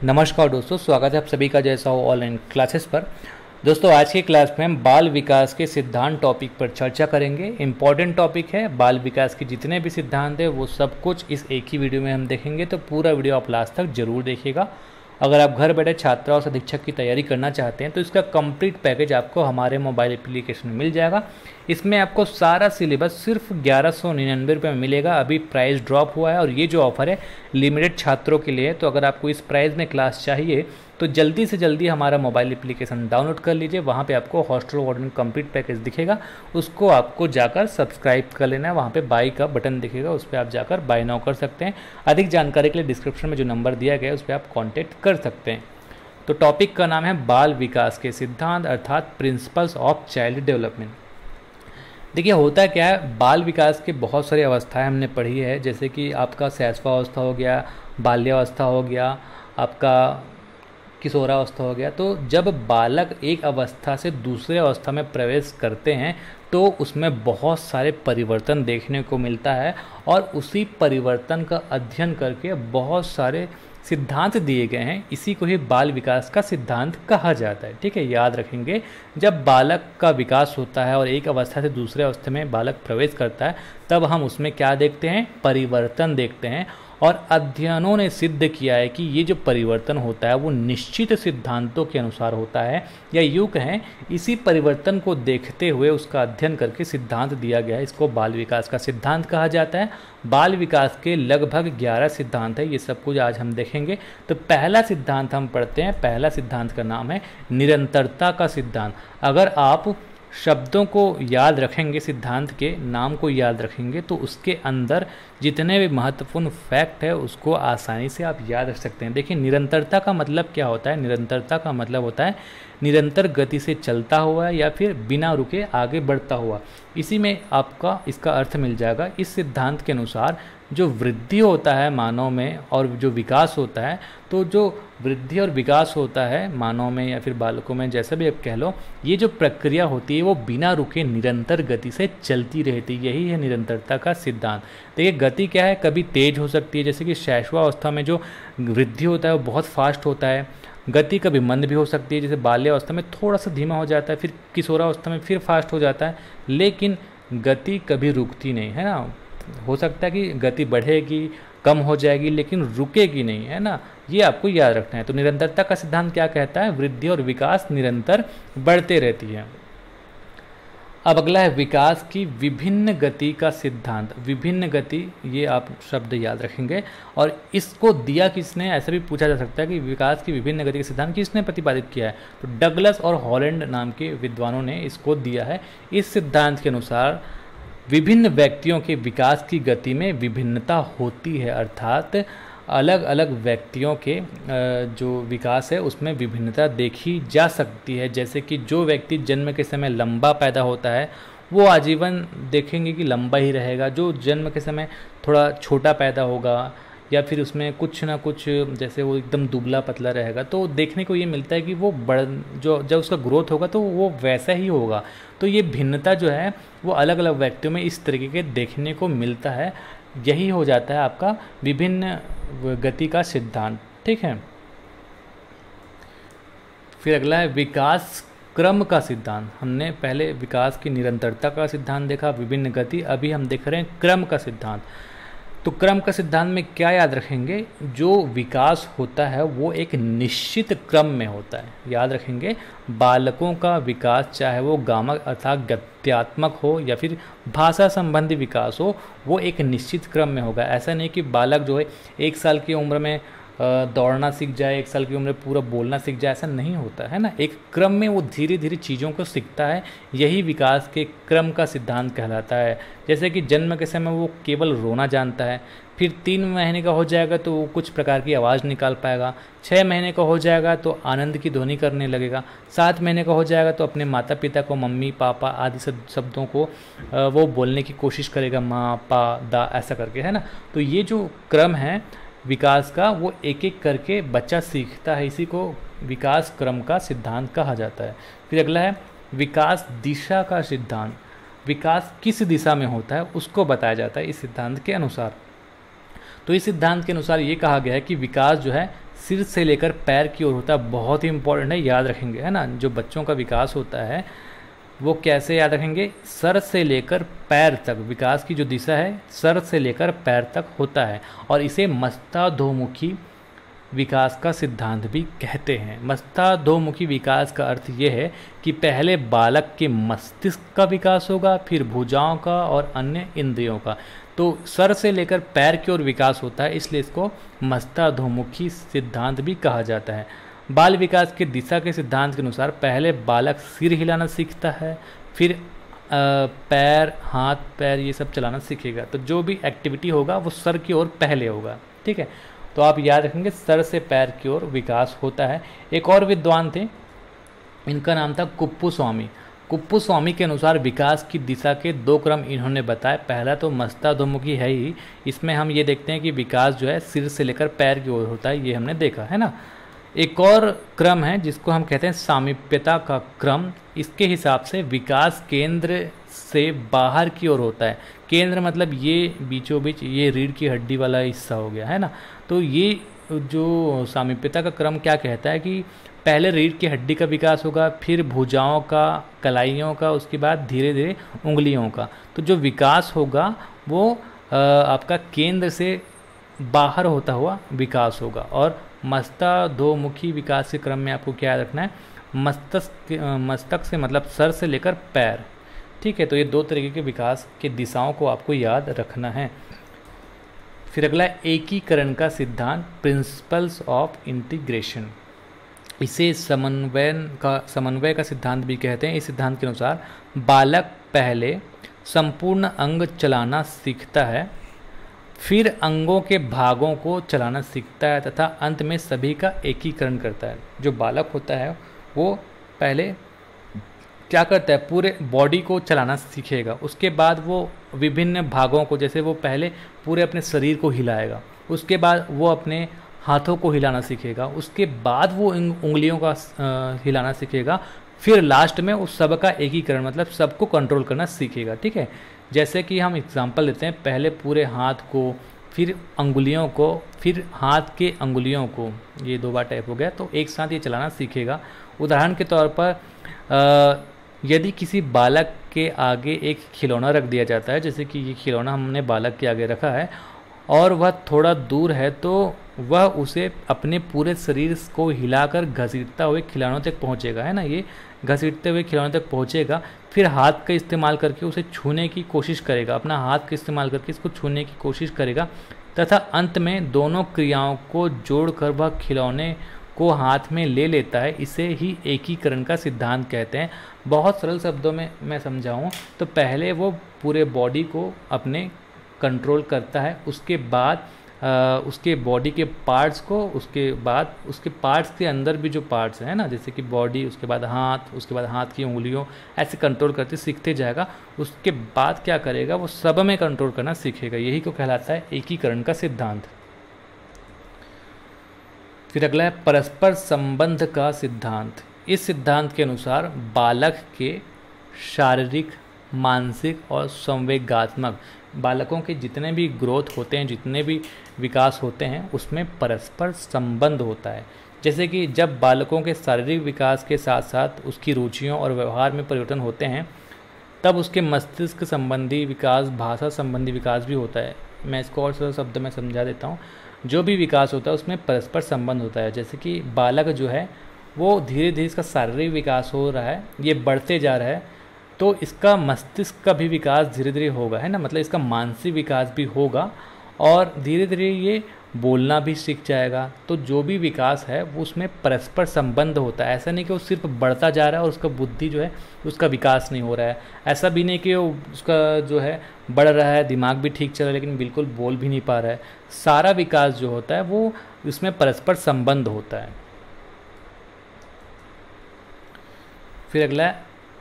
नमस्कार दोस्तों, स्वागत है आप सभी का जैसा हो ऑनलाइन क्लासेस पर। दोस्तों, आज की क्लास में हम बाल विकास के सिद्धांत टॉपिक पर चर्चा करेंगे। इम्पॉर्टेंट टॉपिक है। बाल विकास के जितने भी सिद्धांत हैं वो सब कुछ इस एक ही वीडियो में हम देखेंगे, तो पूरा वीडियो आप लास्ट तक जरूर देखिएगा। अगर आप घर बैठे छात्रा और अधीक्षक की तैयारी करना चाहते हैं तो इसका कंप्लीट पैकेज आपको हमारे मोबाइल एप्लीकेशन में मिल जाएगा। इसमें आपको सारा सिलेबस सिर्फ 1199 रुपये में मिलेगा। अभी प्राइस ड्रॉप हुआ है और ये जो ऑफ़र है लिमिटेड छात्रों के लिए है। तो अगर आपको इस प्राइस में क्लास चाहिए तो जल्दी से जल्दी हमारा मोबाइल एप्लीकेशन डाउनलोड कर लीजिए। वहाँ पे आपको हॉस्टल वार्डन कंप्लीट पैकेज दिखेगा, उसको आपको जाकर सब्सक्राइब कर लेना है। वहाँ पे बाय का बटन दिखेगा, उस पर आप जाकर बाय नाउ कर सकते हैं। अधिक जानकारी के लिए डिस्क्रिप्शन में जो नंबर दिया गया है उस पर आप कॉन्टैक्ट कर सकते हैं। तो टॉपिक का नाम है बाल विकास के सिद्धांत, अर्थात प्रिंसिपल्स ऑफ चाइल्ड डेवलपमेंट। देखिए, होता क्या है, बाल विकास के बहुत सारी अवस्थाएं हमने पढ़ी है, जैसे कि आपका शैशवावस्था हो गया, बाल्यावस्था हो गया, आपका किशोरावस्था हो गया। तो जब बालक एक अवस्था से दूसरे अवस्था में प्रवेश करते हैं तो उसमें बहुत सारे परिवर्तन देखने को मिलता है और उसी परिवर्तन का अध्ययन करके बहुत सारे सिद्धांत दिए गए हैं। इसी को ही बाल विकास का सिद्धांत कहा जाता है। ठीक है, याद रखेंगे। जब बालक का विकास होता है और एक अवस्था से दूसरे अवस्था में बालक प्रवेश करता है तब हम उसमें क्या देखते हैं, परिवर्तन देखते हैं। और अध्ययनों ने सिद्ध किया है कि ये जो परिवर्तन होता है वो निश्चित सिद्धांतों के अनुसार होता है, या यूँ कहें इसी परिवर्तन को देखते हुए उसका अध्ययन करके सिद्धांत दिया गया है। इसको बाल विकास का सिद्धांत कहा जाता है। बाल विकास के लगभग 11 सिद्धांत है, ये सब कुछ आज हम देखेंगे। तो पहला सिद्धांत हम पढ़ते हैं। पहला सिद्धांत का नाम है निरंतरता का सिद्धांत। अगर आप शब्दों को याद रखेंगे, सिद्धांत के नाम को याद रखेंगे, तो उसके अंदर जितने भी महत्वपूर्ण फैक्ट है उसको आसानी से आप याद रख सकते हैं। देखिए, निरंतरता का मतलब क्या होता है। निरंतरता का मतलब होता है निरंतर गति से चलता हुआ या फिर बिना रुके आगे बढ़ता हुआ। इसी में आपका इसका अर्थ मिल जाएगा। इस सिद्धांत के अनुसार जो वृद्धि होता है मानव में और जो विकास होता है, तो जो वृद्धि और विकास होता है मानव में या फिर बालकों में, जैसा भी आप कह लो, ये जो प्रक्रिया होती है वो बिना रुके निरंतर गति से चलती रहती है। यही है निरंतरता का सिद्धांत। देखिए, गति क्या है, कभी तेज हो सकती है, जैसे कि शैशवावस्था में जो वृद्धि होता है वो बहुत फास्ट होता है। गति कभी मंद भी हो सकती है, जैसे बाल्यावस्था में थोड़ा सा धीमा हो जाता है, फिर किशोरावस्था में फिर फास्ट हो जाता है। लेकिन गति कभी रुकती नहीं है ना। हो सकता है कि गति बढ़ेगी, कम हो जाएगी, लेकिन रुकेगी नहीं, है ना। ये आपको याद रखना है। तो निरंतरता का सिद्धांत क्या कहता है, वृद्धि और विकास निरंतर बढ़ते रहती है। अब अगला है विकास की विभिन्न गति का सिद्धांत। विभिन्न गति, ये आप शब्द याद रखेंगे। और इसको दिया किसने, ऐसा भी पूछा जा सकता है कि विकास की विभिन्न गति का सिद्धांत किसने प्रतिपादित किया है। तो डगलस और हॉलैंड नाम के विद्वानों ने इसको दिया है। इस सिद्धांत के अनुसार विभिन्न व्यक्तियों के विकास की गति में विभिन्नता होती है, अर्थात अलग अलग व्यक्तियों के जो विकास है उसमें विभिन्नता देखी जा सकती है। जैसे कि जो व्यक्ति जन्म के समय लंबा पैदा होता है वो आजीवन देखेंगे कि लंबा ही रहेगा। जो जन्म के समय थोड़ा छोटा पैदा होगा या फिर उसमें कुछ ना कुछ, जैसे वो एकदम दुबला पतला रहेगा, तो देखने को ये मिलता है कि वो जो जब उसका ग्रोथ होगा तो वो वैसा ही होगा। तो ये भिन्नता जो है वो अलग अलग व्यक्तियों में इस तरीके के देखने को मिलता है। यही हो जाता है आपका विभिन्न गति का सिद्धांत। ठीक है, फिर अगला है विकास क्रम का सिद्धांत। हमने पहले विकास की निरंतरता का सिद्धांत देखा, विभिन्न गति, अभी हम देख रहे हैं क्रम का सिद्धांत। तो क्रम का सिद्धांत में क्या याद रखेंगे, जो विकास होता है वो एक निश्चित क्रम में होता है। याद रखेंगे, बालकों का विकास चाहे वो गामक अर्थात गत्यात्मक हो या फिर भाषा संबंधी विकास हो, वो एक निश्चित क्रम में होगा। ऐसा नहीं कि बालक जो है 1 साल की उम्र में दौड़ना सीख जाए, 1 साल की उम्र में पूरा बोलना सीख जाए, ऐसा नहीं होता है ना। एक क्रम में वो धीरे धीरे चीज़ों को सीखता है। यही विकास के क्रम का सिद्धांत कहलाता है। जैसे कि जन्म के समय वो केवल रोना जानता है, फिर 3 महीने का हो जाएगा तो वो कुछ प्रकार की आवाज़ निकाल पाएगा, 6 महीने का हो जाएगा तो आनंद की ध्वनि करने लगेगा, 7 महीने का हो जाएगा तो अपने माता पिता को मम्मी पापा आदि शब्दों को वो बोलने की कोशिश करेगा, माँ पा दा ऐसा करके, है ना। तो ये जो क्रम है विकास का वो एक एक करके बच्चा सीखता है। इसी को विकास क्रम का सिद्धांत कहा जाता है। फिर अगला है विकास दिशा का सिद्धांत। विकास किस दिशा में होता है उसको बताया जाता है इस सिद्धांत के अनुसार। तो इस सिद्धांत के अनुसार ये कहा गया है कि विकास जो है सिर से लेकर पैर की ओर होता है, बहुत ही इंपॉर्टेंट है, याद रखेंगे, है ना। जो बच्चों का विकास होता है वो कैसे याद रखेंगे, सर से लेकर पैर तक, विकास की जो दिशा है सर से लेकर पैर तक होता है, और इसे मस्ताधोमुखी विकास का सिद्धांत भी कहते हैं। मस्ताधोमुखी विकास का अर्थ ये है कि पहले बालक के मस्तिष्क का विकास होगा, फिर भुजाओं का और अन्य इंद्रियों का। तो सर से लेकर पैर की ओर विकास होता है, इसलिए इसको मस्ताधोमुखी सिद्धांत भी कहा जाता है। बाल विकास के दिशा के सिद्धांत के अनुसार पहले बालक सिर हिलाना सीखता है, फिर पैर, हाथ पैर ये सब चलाना सीखेगा। तो जो भी एक्टिविटी होगा वो सर की ओर पहले होगा, ठीक है। तो आप याद रखेंगे सर से पैर की ओर विकास होता है। एक और विद्वान थे, इनका नाम था कुप्पुस्वामी। कुप्पुस्वामी के अनुसार विकास की दिशा के 2 क्रम इन्होंने बताए। पहला तो मस्ताधोमुखी है ही, इसमें हम ये देखते हैं कि विकास जो है सिर से लेकर पैर की ओर होता है, ये हमने देखा है ना। एक और क्रम है जिसको हम कहते हैं सामीप्यता का क्रम। इसके हिसाब से विकास केंद्र से बाहर की ओर होता है। केंद्र मतलब ये बीचों बीच ये रीढ़ की हड्डी वाला हिस्सा हो गया, है ना। तो ये जो सामीप्यता का क्रम क्या कहता है कि पहले रीढ़ की हड्डी का विकास होगा, फिर भुजाओं का, कलाइयों का, उसके बाद धीरे धीरे उंगलियों का। तो जो विकास होगा वो आपका केंद्र से बाहर होता हुआ विकास होगा। और मस्ताधोमुखी विकास के क्रम में आपको क्या याद रखना है, मस्तक से मतलब सर से लेकर पैर, ठीक है। तो ये 2 तरीके के विकास के दिशाओं को आपको याद रखना है। फिर अगला एकीकरण का सिद्धांत, प्रिंसिपल्स ऑफ इंटीग्रेशन। इसे समन्वय का सिद्धांत भी कहते हैं। इस सिद्धांत के अनुसार बालक पहले संपूर्ण अंग चलाना सीखता है, फिर अंगों के भागों को चलाना सीखता है तथा अंत में सभी का एकीकरण करता है। जो बालक होता है वो पहले क्या करता है, पूरे बॉडी को चलाना सीखेगा, उसके बाद वो विभिन्न भागों को, जैसे वो पहले पूरे अपने शरीर को हिलाएगा, उसके बाद वो अपने हाथों को हिलाना सीखेगा, उसके बाद वो उंगलियों का हिलाना सीखेगा, फिर लास्ट में उस सब का एकीकरण मतलब सबको कंट्रोल करना सीखेगा, ठीक है। जैसे कि हम एग्जांपल लेते हैं, पहले पूरे हाथ को, फिर अंगुलियों को, फिर हाथ के अंगुलियों को, ये 2 बार टाइप हो गया, तो एक साथ ये चलाना सीखेगा। उदाहरण के तौर पर यदि किसी बालक के आगे एक खिलौना रख दिया जाता है, जैसे कि ये खिलौना हमने बालक के आगे रखा है और वह थोड़ा दूर है, तो वह उसे अपने पूरे शरीर को हिलाकर घसीटता हुए खिलौनों तक पहुंचेगा, है ना। ये घसीटते हुए खिलौनों तक पहुंचेगा, फिर हाथ का इस्तेमाल करके उसे छूने की कोशिश करेगा, अपना हाथ का इस्तेमाल करके इसको छूने की कोशिश करेगा, तथा अंत में दोनों क्रियाओं को जोड़कर वह खिलौने को हाथ में ले लेता है। इसे ही एकीकरण का सिद्धांत कहते हैं। बहुत सरल शब्दों में मैं समझाऊं तो पहले वो पूरे बॉडी को अपने कंट्रोल करता है, उसके बाद उसके बॉडी के पार्ट्स को, उसके बाद उसके पार्ट्स के अंदर भी जो पार्ट्स हैं ना, जैसे कि बॉडी, उसके बाद हाथ, उसके बाद हाथ की उंगलियों, ऐसे कंट्रोल करते सीखते जाएगा। उसके बाद क्या करेगा, वो सब में कंट्रोल करना सीखेगा। यही को कहलाता है एकीकरण का सिद्धांत। फिर अगला है परस्पर संबंध का सिद्धांत। इस सिद्धांत के अनुसार बालक के शारीरिक, मानसिक और संवेगात्मक, बालकों के जितने भी ग्रोथ होते हैं, जितने भी विकास होते हैं, उसमें परस्पर संबंध होता है। जैसे कि जब बालकों के शारीरिक विकास के साथ साथ उसकी रुचियों और व्यवहार में परिवर्तन होते हैं, तब उसके मस्तिष्क संबंधी विकास, भाषा संबंधी विकास भी होता है। मैं इसको और सरल शब्द में समझा देता हूँ। जो भी विकास होता है उसमें परस्पर संबंध होता है। जैसे कि बालक जो है वो धीरे धीरे इसका शारीरिक विकास हो रहा है, ये बढ़ते जा रहा है, तो इसका मस्तिष्क का भी विकास धीरे धीरे होगा, है ना। मतलब इसका मानसिक विकास भी होगा और धीरे धीरे ये बोलना भी सीख जाएगा। तो जो भी विकास है वो उसमें परस्पर संबंध होता है। ऐसा नहीं कि वो सिर्फ बढ़ता जा रहा है और उसका बुद्धि जो है उसका विकास नहीं हो रहा है। ऐसा भी नहीं कि उसका जो है बढ़ रहा है, दिमाग भी ठीक चल रहा है, लेकिन बिल्कुल बोल भी नहीं पा रहा है। सारा विकास जो होता है वो उसमें परस्पर संबंध होता है। फिर अगला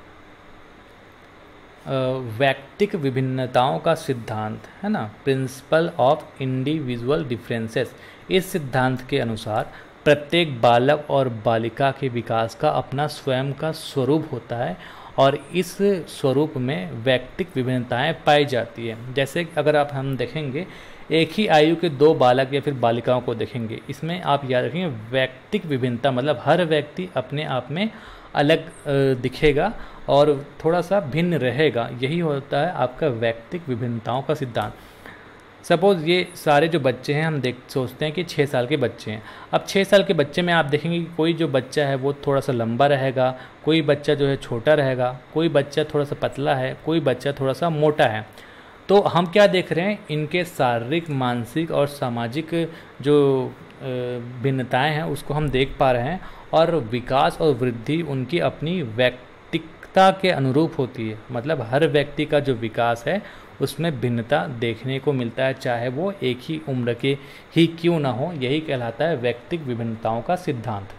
वैयक्तिक विभिन्नताओं का सिद्धांत, है ना, प्रिंसिपल ऑफ इंडिविजुअल डिफरेंसेस। इस सिद्धांत के अनुसार प्रत्येक बालक और बालिका के विकास का अपना स्वयं का स्वरूप होता है और इस स्वरूप में वैयक्तिक विभिन्नताएं पाई जाती है। जैसे अगर हम देखेंगे एक ही आयु के दो बालक या फिर बालिकाओं को देखेंगे। इसमें आप याद रखेंगे व्यक्तिक विभिन्नता, मतलब हर व्यक्ति अपने आप में अलग दिखेगा और थोड़ा सा भिन्न रहेगा, यही होता है आपका व्यक्तिक विभिन्नताओं का सिद्धांत। सपोज़ ये सारे जो बच्चे हैं, हम सोचते हैं कि 6 साल के बच्चे हैं। अब 6 साल के बच्चे में आप देखेंगे कि कोई जो बच्चा है वो थोड़ा सा लंबा रहेगा, कोई बच्चा जो है छोटा रहेगा, कोई बच्चा थोड़ा सा पतला है, कोई बच्चा थोड़ा सा मोटा है। तो हम क्या देख रहे हैं, इनके शारीरिक, मानसिक और सामाजिक जो भिन्नताएं हैं उसको हम देख पा रहे हैं, और विकास और वृद्धि उनकी अपनी व्यक्तिकता के अनुरूप होती है। मतलब हर व्यक्ति का जो विकास है उसमें भिन्नता देखने को मिलता है, चाहे वो एक ही उम्र के ही क्यों ना हो। यही कहलाता है व्यक्तिक विभिन्नताओं का सिद्धांत।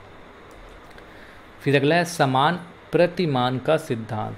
फिर अगला है समान प्रतिमान का सिद्धांत।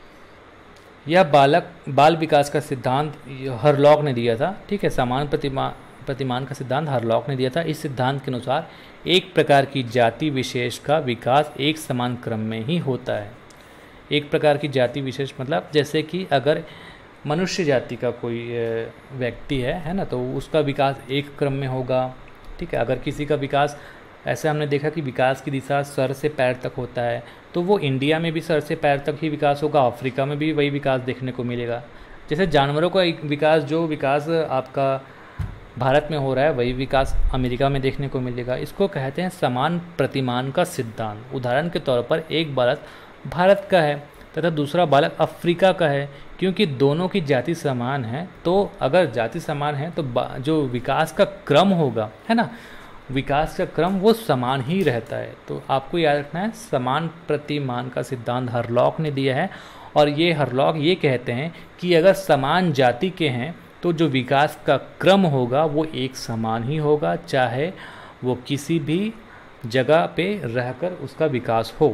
यह बाल विकास का सिद्धांत हरलॉक ने दिया था, ठीक है। समान प्रतिमान का सिद्धांत हरलॉक ने दिया था। इस सिद्धांत के अनुसार एक प्रकार की जाति विशेष का विकास एक समान क्रम में ही होता है। एक प्रकार की जाति विशेष मतलब जैसे कि अगर मनुष्य जाति का कोई व्यक्ति है ना, तो उसका विकास एक क्रम में होगा, ठीक है। अगर किसी का विकास, ऐसे हमने देखा कि विकास की दिशा सर से पैर तक होता है, तो वो इंडिया में भी सर से पैर तक ही विकास होगा, अफ्रीका में भी वही विकास देखने को मिलेगा। जैसे जानवरों का विकास, जो विकास आपका भारत में हो रहा है वही विकास अमेरिका में देखने को मिलेगा। इसको कहते हैं समान प्रतिमान का सिद्धांत। उदाहरण के तौर पर एक बालक भारत का है तथा दूसरा बालक अफ्रीका का है, क्योंकि दोनों की जाति समान है। तो अगर जाति समान है तो जो विकास का क्रम होगा, है ना, विकास का क्रम वो समान ही रहता है। तो आपको याद रखना है समान प्रतिमान का सिद्धांत हरलॉक ने दिया है, और ये हरलॉक ये कहते हैं कि अगर समान जाति के हैं तो जो विकास का क्रम होगा वो एक समान ही होगा, चाहे वो किसी भी जगह पे रहकर उसका विकास हो।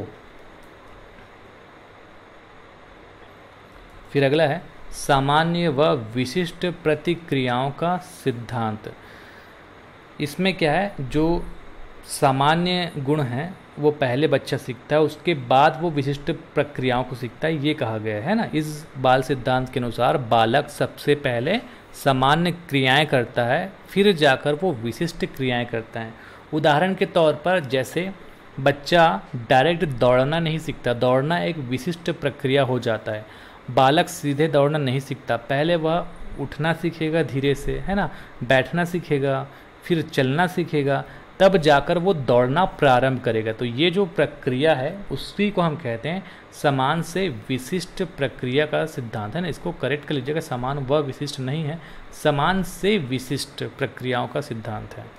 फिर अगला है सामान्य व विशिष्ट प्रतिक्रियाओं का सिद्धांत। इसमें क्या है, जो सामान्य गुण हैं वो पहले बच्चा सीखता है, उसके बाद वो विशिष्ट प्रक्रियाओं को सीखता है, ये कहा गया है ना। इस बाल सिद्धांत के अनुसार बालक सबसे पहले सामान्य क्रियाएं करता है, फिर जाकर वो विशिष्ट क्रियाएं करता है। उदाहरण के तौर पर जैसे बच्चा डायरेक्ट दौड़ना नहीं सीखता, दौड़ना एक विशिष्ट प्रक्रिया हो जाता है। बालक सीधे दौड़ना नहीं सीखता, पहले वह उठना सीखेगा धीरे से, है ना, बैठना सीखेगा, फिर चलना सीखेगा, तब जाकर वो दौड़ना प्रारंभ करेगा। तो ये जो प्रक्रिया है उसी को हम कहते हैं समान से विशिष्ट प्रक्रिया का सिद्धांत, है ना। इसको करेक्ट कर लीजिएगा, समान व विशिष्ट नहीं है, समान से विशिष्ट प्रक्रियाओं का सिद्धांत है।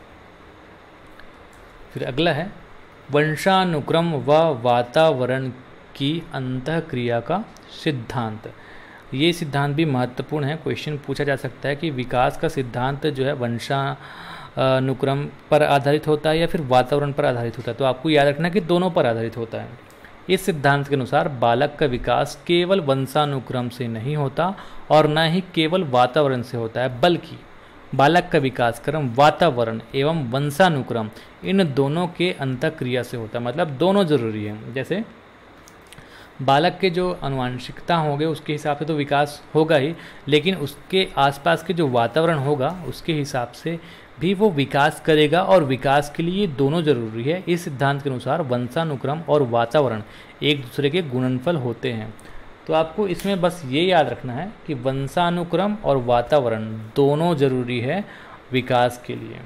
फिर अगला है वंशानुक्रम व वातावरण की अंतःक्रिया का सिद्धांत। ये सिद्धांत भी महत्वपूर्ण है, क्वेश्चन पूछा जा सकता है कि विकास का सिद्धांत जो है वंशानुक्रम पर आधारित होता है या फिर वातावरण पर आधारित होता है। तो आपको याद रखना कि दोनों पर आधारित होता है। इस सिद्धांत के अनुसार बालक का विकास केवल वंशानुक्रम से नहीं होता और न ही केवल वातावरण से होता है, बल्कि बालक का विकास क्रम वातावरण एवं वंशानुक्रम इन दोनों के अंतःक्रिया से होता है। मतलब दोनों जरूरी है। जैसे बालक के जो आनुवंशिकता होंगे उसके हिसाब से तो विकास होगा ही, लेकिन उसके आसपास के जो वातावरण होगा उसके हिसाब से भी वो विकास करेगा, और विकास के लिए दोनों जरूरी है। इस सिद्धांत के अनुसार वंशानुक्रम और वातावरण एक दूसरे के गुणनफल होते हैं। तो आपको इसमें बस ये याद रखना है कि वंशानुक्रम और वातावरण दोनों जरूरी है विकास के लिए।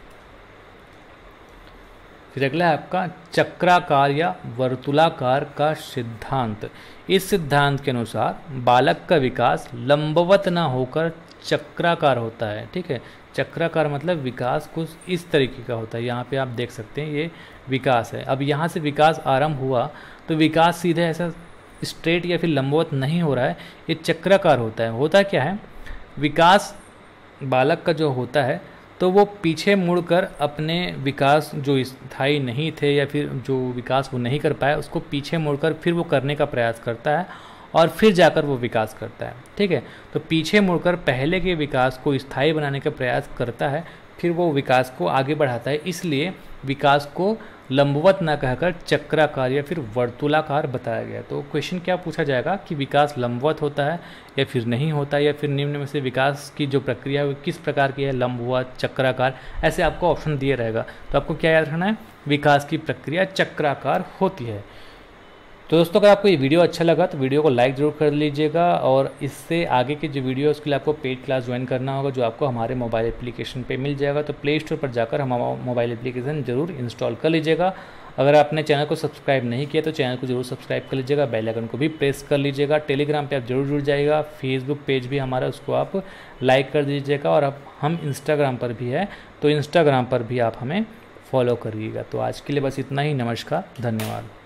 फिर अगला है आपका चक्राकार या वर्तुलाकार का सिद्धांत। इस सिद्धांत के अनुसार बालक का विकास लंबवत ना होकर चक्राकार होता है, ठीक है। चक्राकार मतलब विकास कुछ इस तरीके का होता है। यहाँ पे आप देख सकते हैं ये विकास है। अब यहाँ से विकास आरंभ हुआ तो विकास सीधे ऐसा स्ट्रेट या फिर लंबवत नहीं हो रहा है, ये चक्राकार होता है। होता क्या है, विकास बालक का जो होता है तो वो पीछे मुड़कर अपने विकास जो स्थायी नहीं थे या फिर जो विकास वो नहीं कर पाया उसको पीछे मुड़कर फिर वो करने का प्रयास करता है और फिर जाकर वो विकास करता है, ठीक है। तो पीछे मुड़कर पहले के विकास को स्थायी बनाने का प्रयास करता है, फिर वो विकास को आगे बढ़ाता है। इसलिए विकास को लंबवत ना कहकर चक्राकार या फिर वर्तुलाकार बताया गया। तो क्वेश्चन क्या पूछा जाएगा कि विकास लंबवत होता है या फिर नहीं होता है, या फिर निम्न में से विकास की जो प्रक्रिया है वो किस प्रकार की है, लंबवत, चक्राकार, ऐसे आपको ऑप्शन दिए रहेगा। तो आपको क्या याद रखना है, विकास की प्रक्रिया चक्राकार होती है। तो दोस्तों अगर आपको ये वीडियो अच्छा लगा तो वीडियो को लाइक ज़रूर कर लीजिएगा, और इससे आगे की जो वीडियो है उसके लिए आपको पेड क्लास ज्वाइन करना होगा, जो आपको हमारे मोबाइल एप्लीकेशन पे मिल जाएगा। तो प्ले स्टोर पर जाकर हमारा मोबाइल एप्लीकेशन ज़रूर इंस्टॉल कर लीजिएगा। अगर आपने चैनल को सब्सक्राइब नहीं किया तो चैनल को जरूर सब्सक्राइब कर लीजिएगा, बेल आइकन को भी प्रेस कर लीजिएगा। टेलीग्राम पे आप जरूर जुड़ जाइएगा, फेसबुक पेज भी हमारा उसको आप लाइक कर दीजिएगा, और अब हम इंस्टाग्राम पर भी है तो इंस्टाग्राम पर भी आप हमें फॉलो करिएगा। तो आज के लिए बस इतना ही। नमस्कार, धन्यवाद।